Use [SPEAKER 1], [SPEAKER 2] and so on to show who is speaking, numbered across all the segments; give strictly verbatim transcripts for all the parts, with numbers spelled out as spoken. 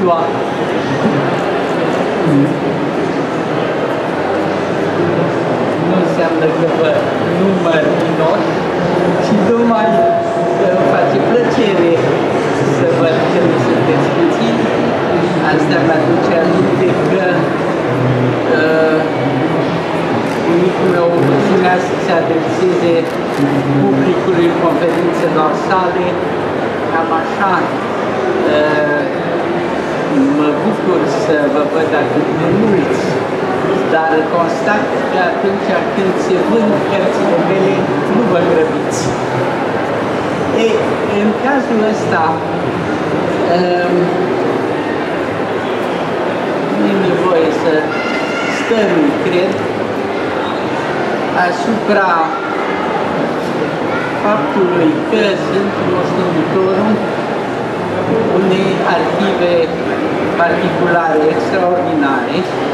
[SPEAKER 1] ziua. Nu înseamnă că vă număr minor și numai că îmi face plăcere să văd că nu sunteți puțini. Asta mi-aduce aminte că uh, bunicul meu ținea să se adreseze publicului conferințelor sale, cam așa. Uh, mă bucur să vă văd atât de mulți, dar constat că atunci când se vând cărțile mele, nu vă grăbiți. Ei, în cazul ăsta, uh, nu e nevoie să stărui, cred, asupra faptului că sunt moștenitorul unei arhive particulare, extraordinare,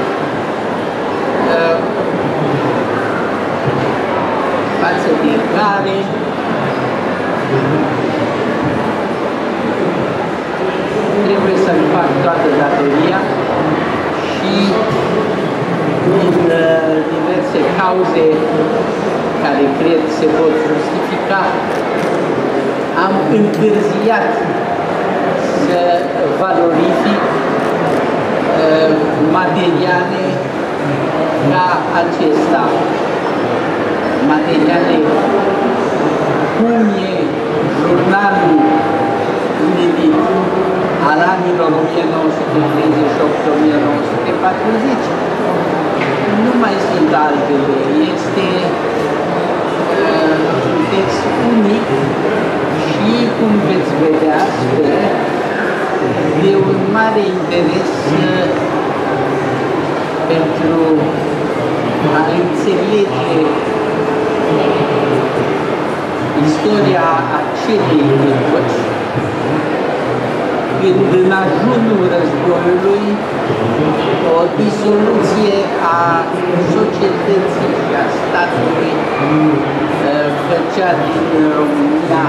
[SPEAKER 1] față de care trebuie să-mi fac toată datoria și din diverse cauze care cred se pot justifica, am întârziat să valorific uh, materiale ca acesta, materiale cum e jurnalul inedit al anilor o mie nouă sute treizeci și opt - o mie nouă sute patruzeci. Nu mai sunt altele, este uh, un text unic și, cum veți vedea, sper, de un mare interes uh, pentru a înțelege istoria acelei epoci, când în ajunul războiului o disoluție a societății și a statului făcea din România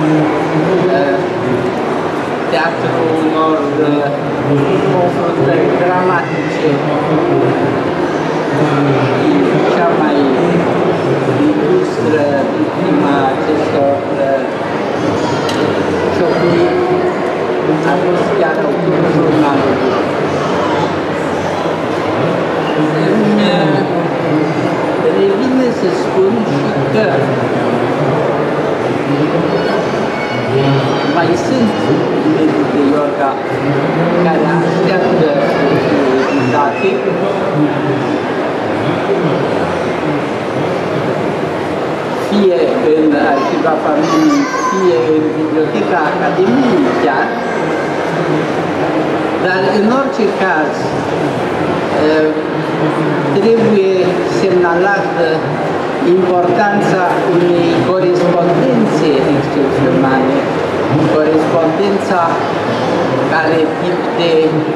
[SPEAKER 1] teatrul unor confruntări dramatice. Cea mai ilustră victima acestor ciocniri a fost chiar autorul jurnalului. Îmi revine să spun și că mai sunt medici de yoga care așteaptă date, fie în Arhiva Familiei, fie în Biblioteca Academiei chiar, dar în orice caz trebuie semnalată importanța unei corespondențe excepționale, corespondența care timp de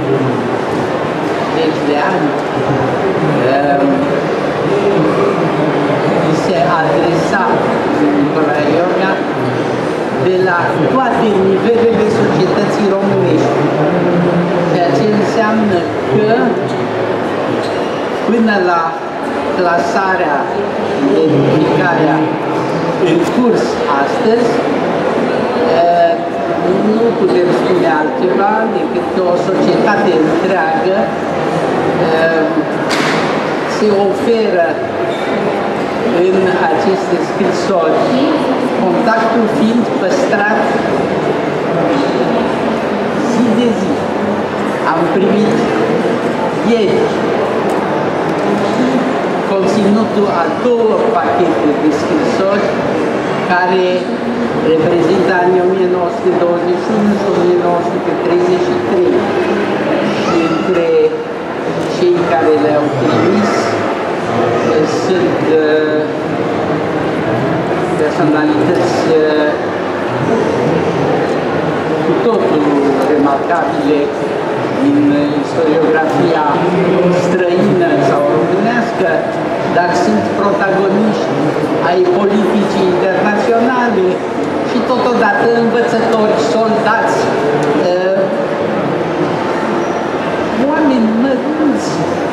[SPEAKER 1] zeci de ani se adresa Nicolae Iorga de la toate nivelele societății românești, ceea ce înseamnă că până la clasarea, identificarea în curs astăzi, nu putem spune altceva decât că o societate întreagă se oferă în aceste scrisori, contactul fiind păstrat zi de zi. Am primit ieri conținutul a două pachete de scrisori care reprezintă anii o mie nouă sute douăzeci și unu și o mie nouă sute treizeci și trei. Și între cei care le-au trimis sunt uh, personalități uh, cu totul remarcabile din istoriografia străină sau românească, dar sunt protagoniști ai politicii internaționale și totodată învățători, soldați,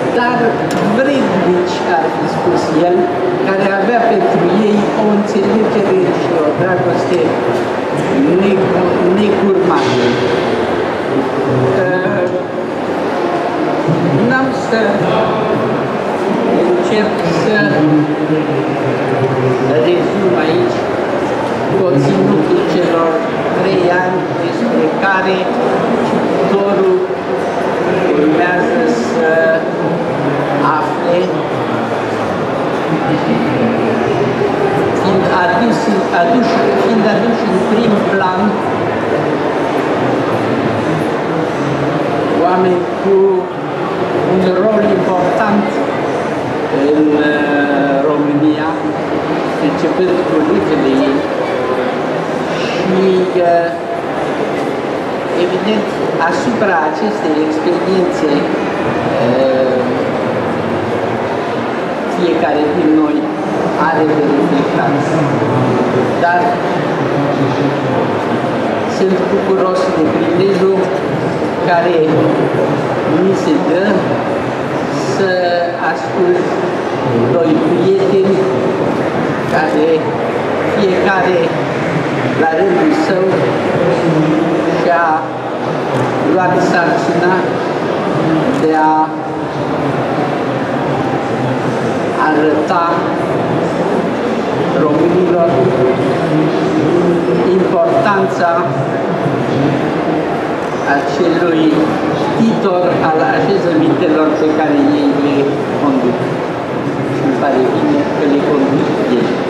[SPEAKER 1] dar vrednici, ar fi spus el, care avea pentru ei o înțelegere și o dragoste necurmată. Uh, N-am să încerc să rezum aici conținutul celor trei ani despre care cititorul urmează să afle, fiind adus, adus, fiind adus în prim plan oameni cu un rol important în uh, România, începând cu rudele ei și, uh, evident, asupra acestei experiențe uh, fiecare din noi are de reflectat. Dar sunt bucuros de prilejul care mi se dă să ascult doi prieteni care fiecare la rândul său și-a luat sarcina de a arăta românilor importanța acelui titor al așezămintelor pe care ei le conduc. Și îmi pare bine că le conduc ei.